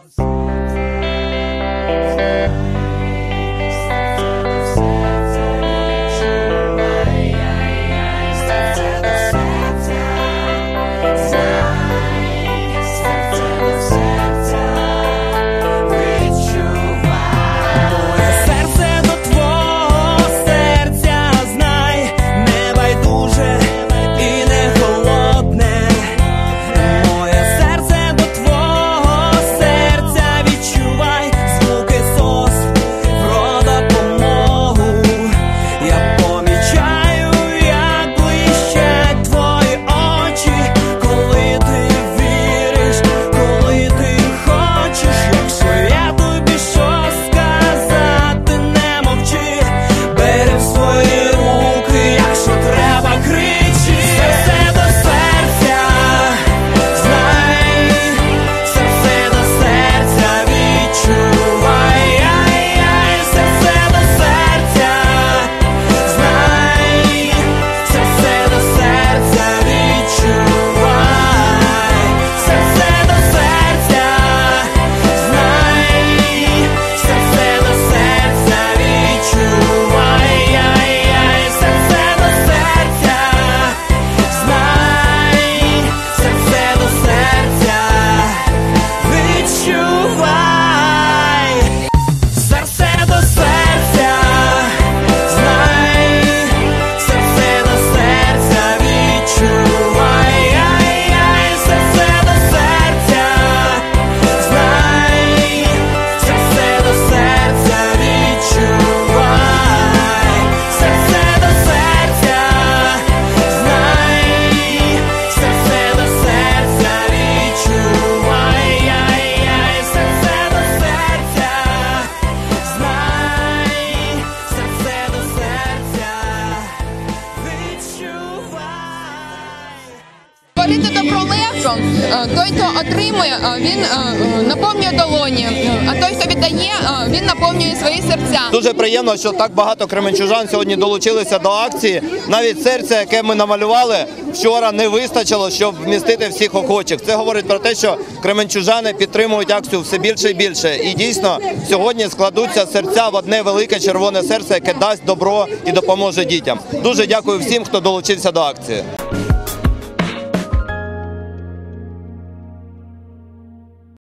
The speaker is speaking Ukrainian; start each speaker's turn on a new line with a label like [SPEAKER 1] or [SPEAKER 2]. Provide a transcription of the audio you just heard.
[SPEAKER 1] Творити добро легко. Той, хто отримує, він наповнює долоні, а той, хто віддає, він наповнює свої серця.
[SPEAKER 2] Дуже приємно, що так багато кременчужан сьогодні долучилися до акції. Навіть серця, яке ми намалювали, вчора не вистачило, щоб вмістити всіх охочих. Це говорить про те, що кременчужани підтримують акцію все більше і більше. І дійсно, сьогодні складуться серця в одне велике червоне серце, яке дасть добро і допоможе дітям. Дуже дякую всім, хто долучився до акції.